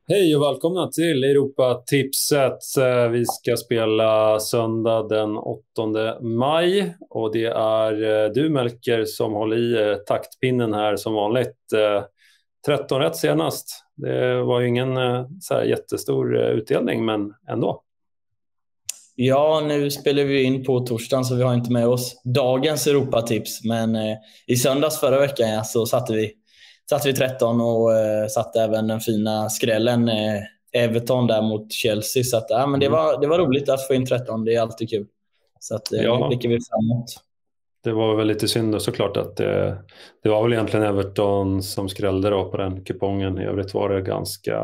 Hej och välkomna till Europatipset. Vi ska spela söndag den 8 maj och det är du Melker som håller i taktpinnen här som vanligt. 13 rätt senast. Det var ju ingen så här jättestor utdelning, men ändå. Ja, nu spelar vi in på torsdagen så vi har inte med oss dagens Europatips. Men i söndags förra veckan så satte vi 13 och satte även den fina skrällen Everton där mot Chelsea. Så att, men det var roligt att få in 13, det är alltid kul. Så att, nu blickar vi framåt. Det var väl lite synd såklart att det var väl egentligen Everton som skrällde då på den kupongen. I övrigt var det ganska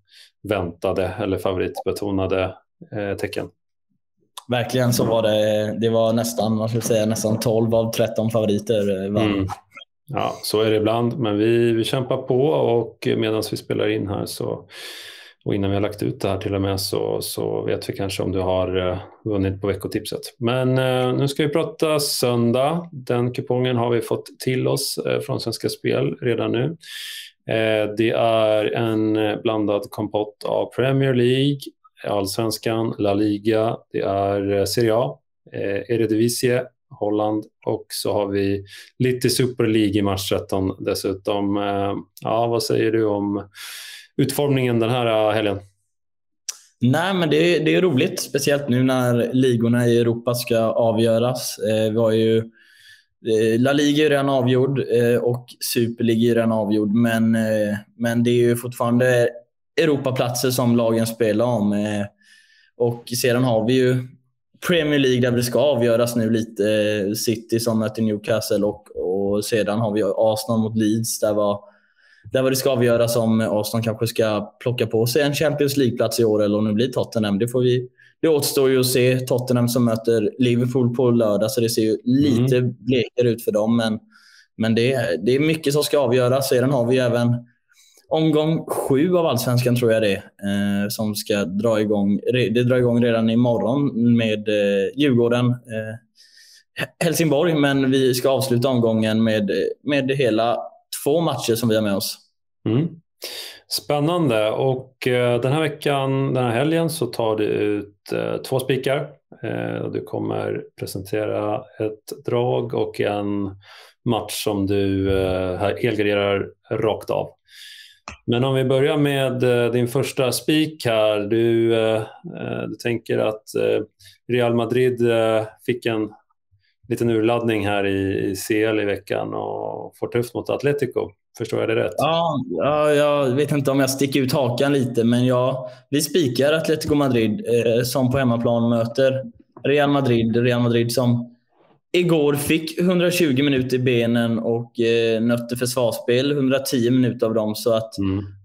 väntade eller favoritbetonade tecken. Verkligen så var det. Det var nästan 12 av 13 favoriter. Ja, så är det ibland. Men vi kämpar på och medan vi spelar in här och innan vi har lagt ut det här till och med så vet vi kanske om du har vunnit på veckotipset. Men nu ska vi prata söndag. Den kupongen har vi fått till oss från Svenska Spel redan nu. Det är en blandad kompott av Premier League, Allsvenskan, La Liga, det är Serie A, Eredivisie, Holland och så har vi lite Super League i match 13 dessutom. Vad säger du om utformningen den här helgen? Nej, men det är roligt, speciellt nu när ligorna i Europa ska avgöras. Vi har ju La Liga är redan avgjord och Super League är redan avgjord, men det är ju fortfarande Europaplatser som lagen spelar om. Och sedan har vi ju Premier League där det ska avgöras nu lite. City som möter Newcastle och sedan har vi Arsenal mot Leeds där det ska avgöras om Arsenal kanske ska plocka på sig en Champions League-plats i år eller om det blir Tottenham. Det återstår ju att se. Tottenham som möter Liverpool på lördag, så det ser ju lite blekare ut för dem. Men det är mycket som ska avgöras. Sedan har vi även omgång 7 av Allsvenskan tror jag det som ska dra igång. Det drar igång redan imorgon med Djurgården Helsingborg, men vi ska avsluta omgången med hela 2 matcher som vi har med oss. Spännande, och den här helgen så tar du ut 2 spikar. Du kommer presentera ett drag och en match som du helgarderar rakt av. Men om vi börjar med din första spik här. Du tänker att Real Madrid fick en liten urladdning här i CL i veckan och får tufft mot Atletico. Förstår jag det rätt? Ja, jag vet inte om jag sticker ut hakan lite, men vi spikar Atletico Madrid som på hemmaplan möter Real Madrid som igår fick 120 minuter i benen och nötte försvarsspel 110 minuter av dem. Så att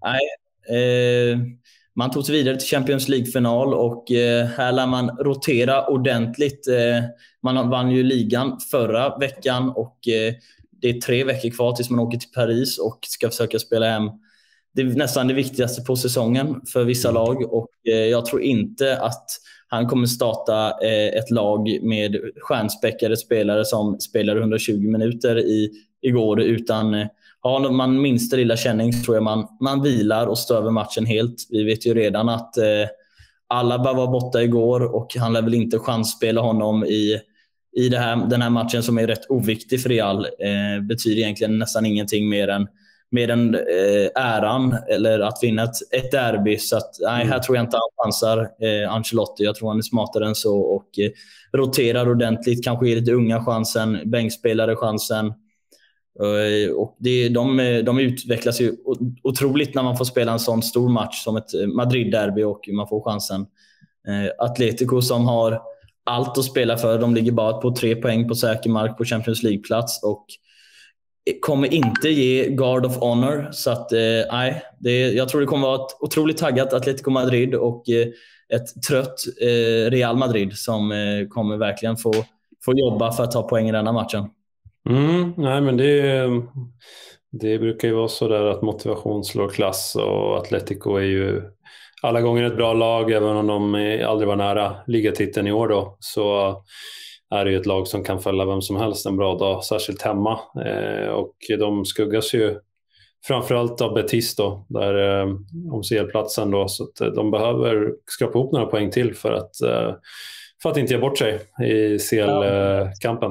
man tog sig vidare till Champions League-final och här lär man rotera ordentligt. Man vann ju ligan förra veckan och det är 3 veckor kvar tills man åker till Paris och ska försöka spela hem. Det är nästan det viktigaste på säsongen för vissa lag och jag tror inte att han kommer starta ett lag med stjärnspäckade spelare som spelar 120 minuter igår, utan har man minsta lilla känning tror jag man vilar och stöver matchen helt. Vi vet ju redan att Alaba var borta igår och han lär väl inte chansspela honom i den här matchen som är rätt oviktig för Real. Betyder egentligen nästan ingenting mer än äran eller att vinna ett derby. Så att, här tror jag inte han chansar Ancelotti. Jag tror han är smartare än så och roterar ordentligt. Kanske ger lite unga chansen, bänkspelare chansen. Och de utvecklas ju otroligt när man får spela en sån stor match som ett Madrid-derby och man får chansen. Atletico som har allt att spela för. De ligger bara på 3 poäng på säker mark på Champions League-plats och kommer inte ge Guard of Honor. Så att jag tror det kommer vara ett otroligt taggat Atletico Madrid och ett trött Real Madrid som kommer verkligen få jobba för att ta poäng i denna matchen. Nej, men det brukar ju vara så där att motivation slår klass, och Atletico är ju alla gånger ett bra lag, även om de aldrig var nära ligatiteln i år då, så är det ju ett lag som kan fälla vem som helst en bra dag, särskilt hemma. Och de skuggas ju framförallt av Betis då, där om CL-platsen då, så att de behöver skrapa ihop några poäng till för att inte ge bort sig i CL-kampen.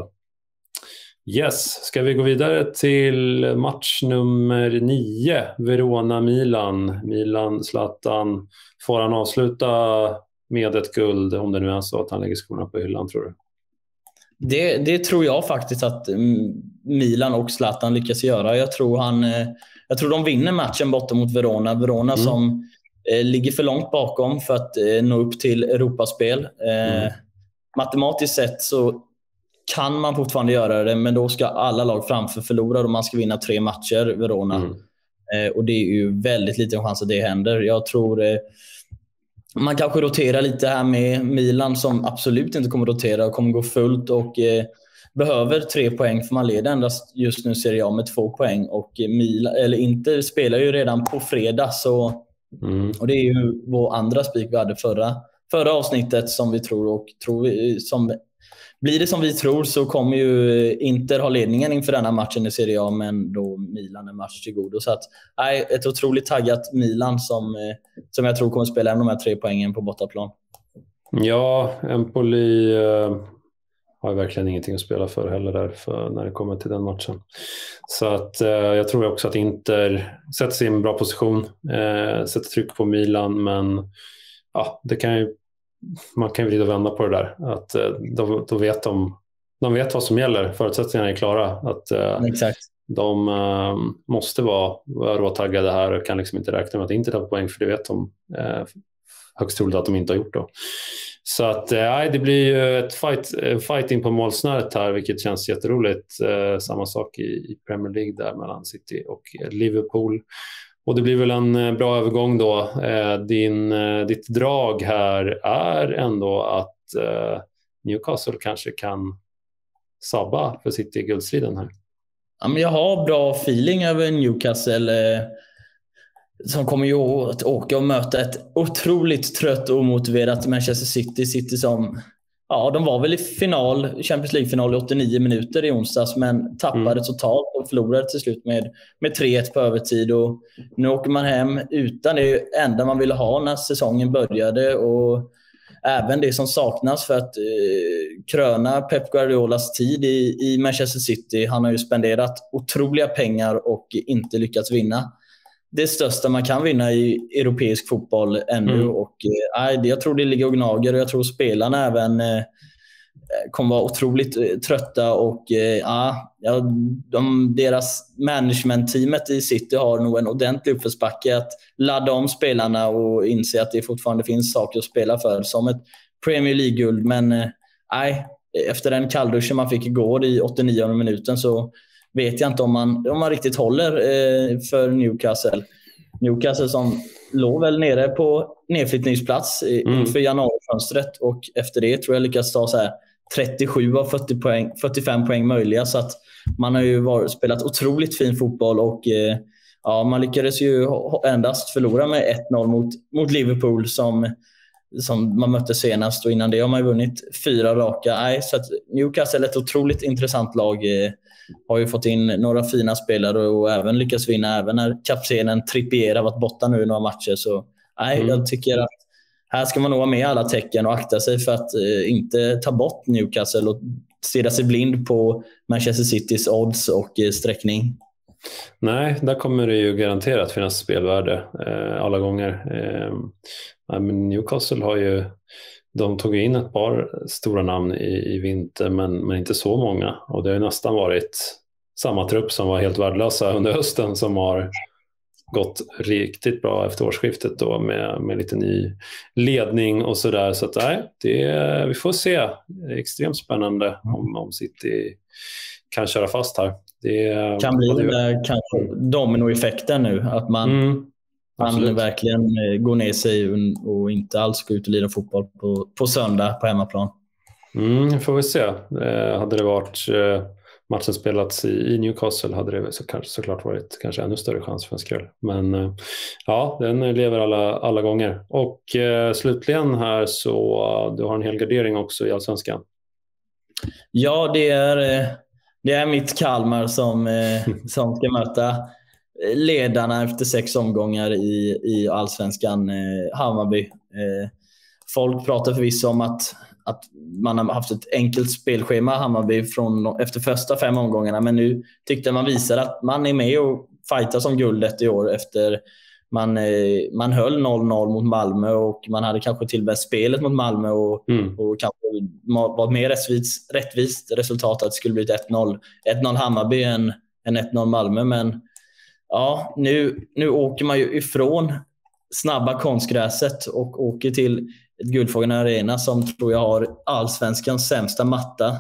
Yes, ska vi gå vidare till match nummer 9, Verona-Milan. Milan-Zlatan, får han avsluta med ett guld, om det nu är så att han lägger skorna på hyllan, tror du? Det tror jag faktiskt att Milan och Zlatan lyckas göra. Jag tror de vinner matchen borta mot Verona. Verona som ligger för långt bakom för att nå upp till Europaspel. Matematiskt sett så kan man fortfarande göra det, men då ska alla lag framför förlora och man ska vinna 3 matcher, Verona. Och det är ju väldigt liten chans att det händer. Jag tror man kanske roterar lite här med Milan, som absolut inte kommer rotera och kommer gå fullt och behöver 3 poäng, för man leder endast just nu Serie A med 2 poäng, och Inter spelar ju redan på fredag, så och det är ju vår andra spik vi hade förra avsnittet, som vi tror blir det som vi tror, så kommer ju Inter ha ledningen inför denna matchen i Serie A, men då Milan är match till godo. Så att, ett otroligt taggat Milan som jag tror kommer spela de här 3 poängen på bortaplan. Ja, Empoli har verkligen ingenting att spela för heller där när det kommer till den matchen. Så att jag tror också att Inter sätter sig i en bra position, sätter tryck på Milan, men ja, man kan ju vrida och vända på det där. Att då vet de vet vad som gäller. Förutsättningarna är klara. Att Exakt. De måste vara råtaggade här och kan liksom inte räkna med att inte ta poäng, för det vet de högst troligt att de inte har gjort då. Så att det blir ju ett fighting på målsnöret här, vilket känns jätteroligt. Samma sak i Premier League där mellan City och Liverpool. Och det blir väl en bra övergång då. Ditt drag här är ändå att Newcastle kanske kan sabba för City i guldstriden här. Ja, men jag har bra feeling över Newcastle, som kommer ju att åka och möta ett otroligt trött och omotiverat Manchester City som, ja, de var väl i Champions League-final i 89 minuter i onsdags, men tappade totalt och förlorade till slut med 3-1 på övertid, och nu åker man hem utan det enda man ville ha när säsongen började, och även det som saknas för att kröna Pep Guardiolas tid i Manchester City. Han har ju spenderat otroliga pengar och inte lyckats vinna det största man kan vinna i europeisk fotboll ännu. Och jag tror det ligger och gnager, och jag tror spelarna även kommer vara otroligt trötta, och deras management-teamet i City har nog en ordentlig uppförsbacke att ladda om spelarna och inse att det fortfarande finns saker att spela för, som ett Premier League-guld. Men efter den kallduschen man fick igår i 89 minuten, så vet jag inte om man riktigt håller för Newcastle. Newcastle som låg väl nere på nedflyttningsplats inför januarifönstret, och efter det tror jag lyckas ta så här 37 av 45 poäng möjliga, så att man har ju spelat otroligt fin fotboll, och man lyckades ju endast förlora med 1-0 mot Liverpool som man mötte senast, och innan det har man ju vunnit 4 raka. Så att Newcastle är ett otroligt intressant lag, har ju fått in några fina spelare och även lyckats vinna, även när kaptenen Trippier har varit borta nu i några matcher. Så jag tycker att här ska man nog ha med alla tecken och akta sig för att inte ta bort Newcastle och stirra sig blind på Manchester Citys odds och sträckning. Nej, där kommer det ju garanterat finnas spelvärde alla gånger. Men Newcastle de tog in ett par stora namn i vinter, men inte så många. Och det har ju nästan varit samma trupp som var helt värdelösa under hösten, som har gått riktigt bra efter årsskiftet då, med lite ny ledning och sådär. Så att vi får se. Det är extremt spännande om City kan köra fast här. Det kan bli kanske dominoeffekten nu, att man verkligen går ner sig och inte alls går ut och lira fotboll på söndag på hemmaplan. Får vi se. Hade det varit matchen spelats i Newcastle, hade det såklart varit kanske ännu större chans för en skräll. Men den lever alla gånger. Och slutligen här, så du har en hel gardering också i Allsvenskan. Ja, det är mitt Kalmar som ska möta ledarna efter 6 omgångar i Allsvenskan, Hammarby. Folk pratar förvisso om att man har haft ett enkelt spelschema Hammarby efter första 5 omgångarna, men nu tyckte man visar att man är med och fightas om guldet i år efter man höll 0-0 mot Malmö och man hade kanske till och med spelet mot Malmö och kanske var mer rättvist resultat att det skulle bli 1-0 Hammarby än 1-0 Malmö, men ja, nu åker man ju ifrån snabba konstgräset och åker till ett Guldfågeln Arena som tror jag har Allsvenskans sämsta matta.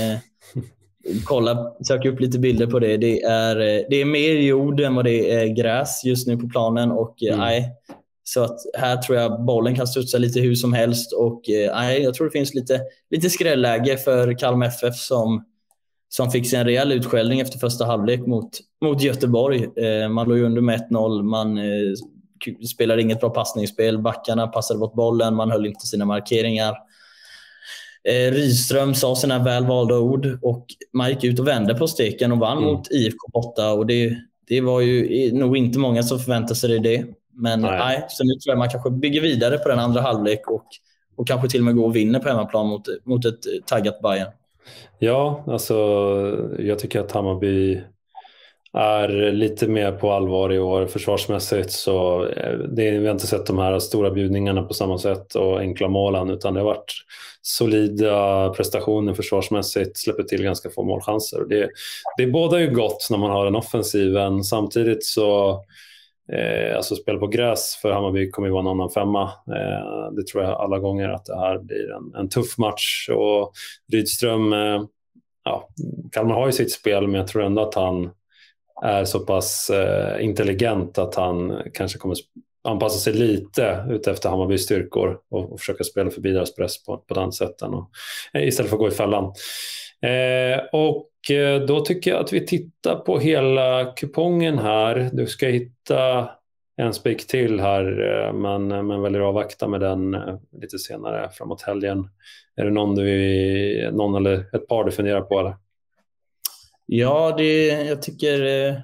Sök upp lite bilder på det. Det är mer jord än vad det är gräs just nu på planen och så att här tror jag bollen kan studsa lite hur som helst och jag tror det finns lite skrälläge för Kalmar FF som fick sig en rejäl utskällning efter första halvlek mot Göteborg. Man låg under med 1-0, man spelade inget bra passningsspel, backarna passade bort bollen, man höll inte sina markeringar. Rydström sa sina välvalda ord och man gick ut och vände på steken och vann mot IFK borta och det var ju nog inte många som förväntade sig det. Men så nu tror jag man kanske bygger vidare på den andra halvlek och kanske till och med går och vinner på hemmaplan mot ett taggat Bayern. Ja, alltså jag tycker att Hammarby är lite mer på allvar i år försvarsmässigt, så vi har inte sett de här stora bjudningarna på samma sätt och enkla målen, utan det har varit solida prestationer försvarsmässigt, släpper till ganska få målchanser. Det båda ju gott när man har den offensiven. Samtidigt så alltså spel på gräs för Hammarby kommer ju vara en annan femma. Det tror jag alla gånger att det här blir en tuff match, och Rydström Kalmar har ju sitt spel, men jag tror ändå att han är så pass intelligent att han kanske kommer anpassa sig lite ut efter Hammarbys styrkor och försöka spela förbi deras press på den sätten istället för att gå i fällan. Och då tycker jag att vi tittar på hela kupongen här. Du ska hitta en spik till här, men väljer att avvakta med den lite senare framåt helgen. Är det någon eller ett par du funderar på, eller? Ja, jag tycker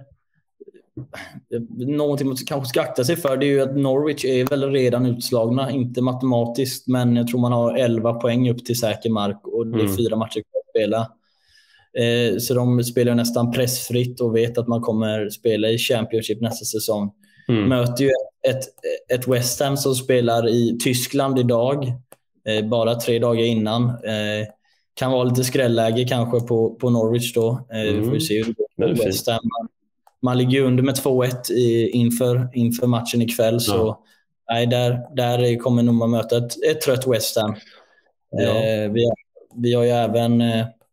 någonting man kanske ska akta sig för, det är ju att Norwich är väl redan utslagna, inte matematiskt, men jag tror man har 11 poäng upp till säker mark och det är 4 matcher kvar att spela. Så de spelar nästan pressfritt och vet att man kommer spela i Championship nästa säsong. Möter ju ett West Ham som spelar i Tyskland idag, bara 3 dagar innan. Kan vara lite skrälläge kanske på Norwich då. Vi får ju se hur det går. West Ham. Man ligger under med 2-1 inför matchen ikväll. Så där kommer nog man möta ett trött West Ham. Ja. Vi har ju även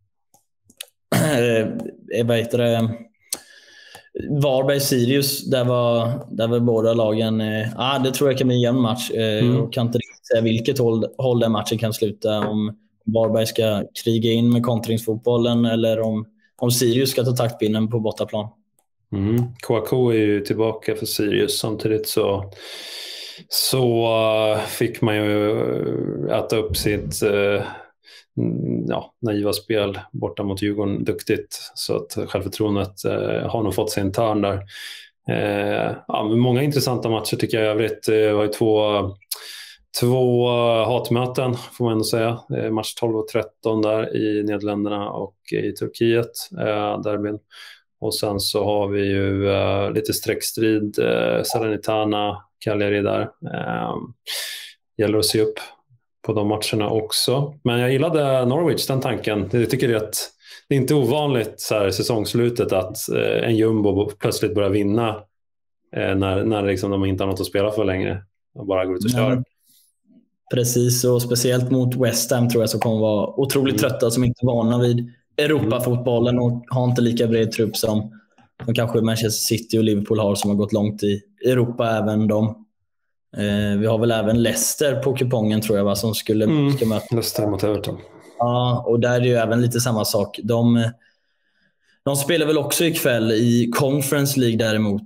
Varberg-Sirius. Där var båda lagen. Det tror jag kan bli en jämn match. Jag kan inte riktigt säga vilket håll den matchen kan sluta. Om Varberg ska kriga in med kontringsfotbollen eller om Sirius ska ta taktpinnen på bortaplan. Kouakou är ju tillbaka för Sirius. Samtidigt så fick man ju äta upp sitt naiva spel borta mot Djurgården duktigt, så att självförtroendet har nog fått sin törn där. Många intressanta matcher tycker jag i övrigt. Det var ju två hatmöten får man ändå säga. Match 12 och 13 där i Nederländerna och i Turkiet, derbyn. Och sen så har vi ju lite sträckstrid, Salernitana, Cagliari där. Gäller att se upp på de matcherna också. Men jag gillade Norwich, den tanken. Jag tycker att det är inte ovanligt så här i säsongslutet att en jumbo plötsligt börjar vinna när liksom de inte har något att spela för längre och bara går ut och kör. Precis, och speciellt mot West Ham tror jag så kommer vara otroligt trötta, som inte är vana vid Europafotbollen och har inte lika bred trupp som kanske Manchester City och Liverpool har, som har gått långt i Europa även de. Vi har väl även Leicester på kupongen tror jag, som ska möta Leicester mot Everton. Ja, och där är det ju även lite samma sak. De spelar väl också ikväll i Conference League däremot,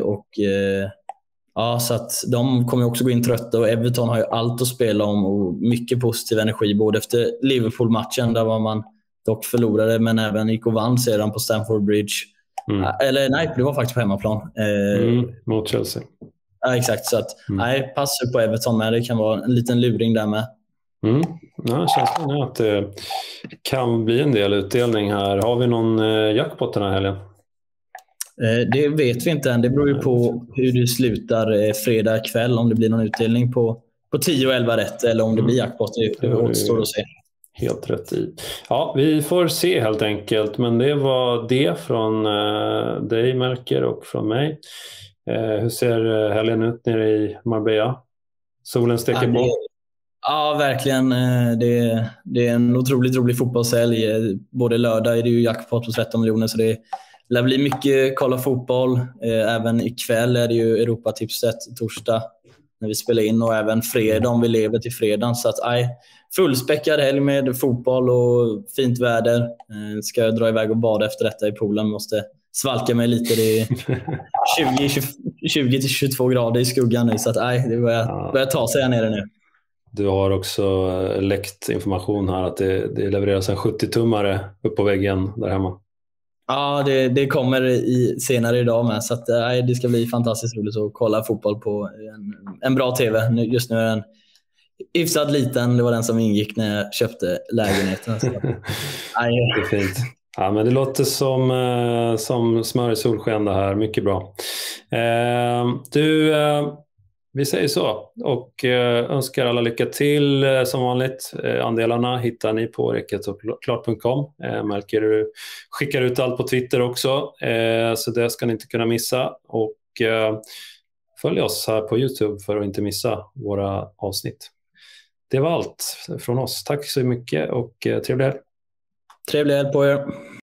så att de kommer också gå in trötta, och Everton har ju allt att spela om och mycket positiv energi, både efter Liverpool-matchen där var man dock förlorade, men även gick och vann sedan på Stamford Bridge. Eller nej, det var faktiskt på hemmaplan. Mot Chelsea. Ja, exakt. Så att, nej, passa på Everton med. Det kan vara en liten luring där med. Ja, känslan är att det kan bli en del utdelning här. Har vi någon jackpot den här helgen? Det vet vi inte än. Det beror ju på hur det slutar fredag kväll. Om det blir någon utdelning på 10 och 11 rätt eller om det blir jackpot. Det återstår att se. Helt rätt i. Ja, vi får se helt enkelt. Men det var det från dig, Melker, och från mig. Hur ser helgen ut nere i Marbella? Solen steker på. Ja, verkligen. Det är en otroligt rolig fotbollshelg. Både lördag är det ju jackpot på 13 miljoner, så det lär bli mycket kolla fotboll. Även ikväll är det ju Europatipset torsdag när vi spelar in, och även fredag om vi lever till fredag. Så att fullspäckad helg med fotboll och fint väder. Ska jag dra iväg och bada efter detta i poolen. Måste svalka mig lite. Det är 20-22 grader i skuggan nu, så att det börjar ta sig här nere nu. Du har också läckt information här att det levereras en 70-tummare upp på väggen där hemma. Ja, det kommer senare idag med, så att det ska bli fantastiskt roligt att kolla fotboll på en bra tv. Just nu är den hyfsat liten. Det var den som ingick när jag köpte lägenheten. Så, det är fint. Ja, men det låter som smör i solsken det här. Mycket bra. Vi säger så och önskar alla lycka till som vanligt. Andelarna hittar ni på reketsoklart.com. Märker du skickar ut allt på Twitter också, så det ska ni inte kunna missa. Och följ oss här på YouTube för att inte missa våra avsnitt. Det var allt från oss. Tack så mycket och trevlig helg. Trevlig helg på er.